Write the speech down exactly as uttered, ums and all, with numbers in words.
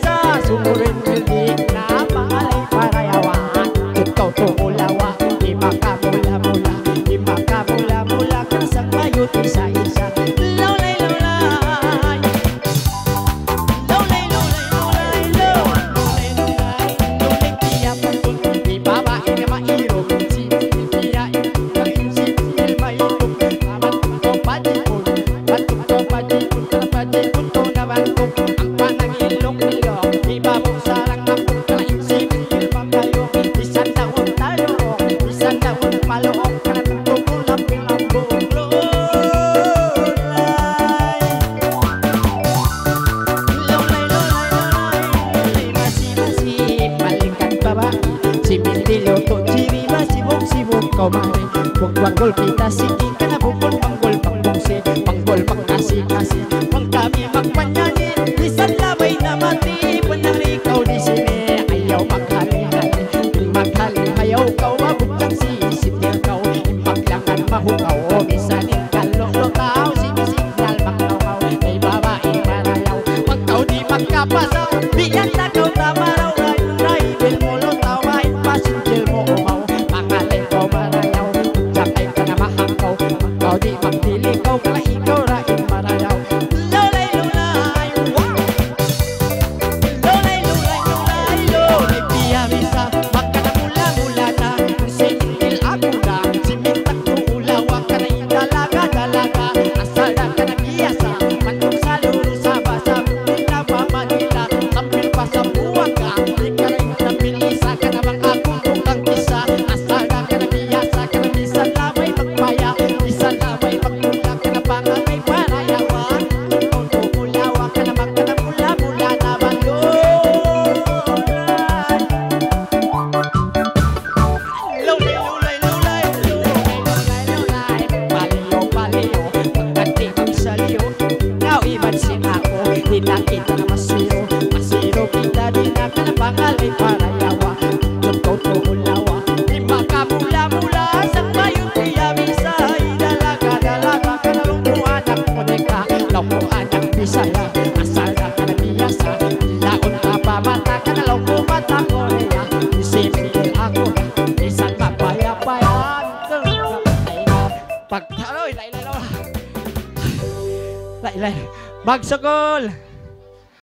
bisa sumurin pildi na pangalay parayawa. Ikaw to ulawa, di makamula-mula, di makamula-mula ka sa mayot isa-isa. Lawlay, lawlay, lawlay, lawlay, lawlay, lawlay, lawlay, lawlay, tiya putol, di babae na mairo, si tiya ito, si tiya mairo, batuk to padipon, batuk to padipon, padipon to na batuk, ang panang ilong-ilong, di babong sarang ako, kalain si tiya mamayo, isang taon tayo, isang taon malook, kanang tukulang pilambong, lawlay, lawlay, lawlay, masi-masi, balikan babae, si Mindilyo to jiri, masibong-sibong kumari, bukwanggol kita sige ka na bukol, panggol pangbungsi, panggol pangkasi-kasi, pangkami magpanyanin, isang lamay na mati, panarikaw di sini, ayaw maghali-hali, maghali, ayaw kaw, mabukang sisitil kaw, impaglangan mahukaw, misanin kalong-lokaw, sinisignal magkaw, ay babae marayaw, magkaw di magkapasaw, di yan takaw tamaraw, rayo-rayo, mo lotaw, ay pasinjil mo umaw, pangalay ko marayaw, jakay ka na mahangkaw, magkaw di magdilikaw, kala ikaw raing marayaw. Lawlay, lawlay, wow! Lawlay, lawlay, lawlay, lawlay, tiya bisa, magkanamula-mula na, sinindil ako na, simintak ko ulawa ka na idalaga-dalaga, asal na ka na biyasa, manong sa luro sa basa, pinawa Manila, tampil pa sa buwaga, di ka rin tampil isa ka na mga kutong isa, asal na ka na biyasa, ka na bisa lamay magpaya, bisa lamay magmula ka na pangalay parayawan, ikaw to ulawa ka na magkanamula-mula na balon. Lawlay, lawlay, lawlay, lawlay, lawlay, paliyo, paliyo, pagkati ang saliyo, now iban sinako, di na kita na masiro, masiro kita di na ka na pangalay parayawa, ikaw to ulawa, di makamula-mula, sa mayong tiya bisa, idalaga-dalaga ka na lungkuan ang kodeka, lungkuan ang bisaya, asal na ka na biyasa, laon ka pa mata ka na lungkuan ang korea, isipin ako na, isang mapaya-payan, pagtaroy, lailay, lailay, lailay, magsugol.